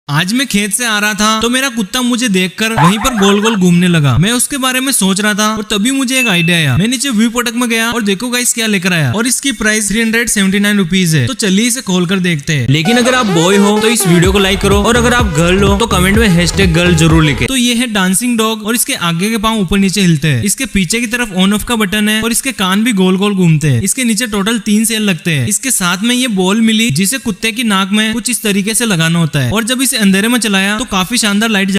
आज मैं खेत से आ रहा था तो मेरा कुत्ता मुझे देखकर वहीं पर गोल गोल घूमने लगा। मैं उसके बारे में सोच रहा था और तभी मुझे एक आइडिया आया। मैं नीचे व्यू पोर्टल में गया और देखो गाइस क्या लेकर आया और इसकी प्राइस 379 रुपीज है। तो चलिए इसे खोल कर देखते हैं। लेकिन अगर आप बॉय हो तो इस वीडियो को लाइक करो और अगर आप गर्ल हो तो कमेंट में #गर्ल जरूर लिखे। तो ये है डांसिंग डॉग और इसके आगे के पाँव ऊपर नीचे हिलते हैं। इसके पीछे की तरफ ऑन ऑफ का बटन है और इसके कान भी गोल गोल घूमते हैं। इसके नीचे टोटल 3 सेल लगते हैं। इसके साथ में ये बॉल मिली जिसे कुत्ते की नाक में कुछ इस तरीके से लगाना होता है और जब इसे अंधेरे में चलाया तो काफी शानदार लाइट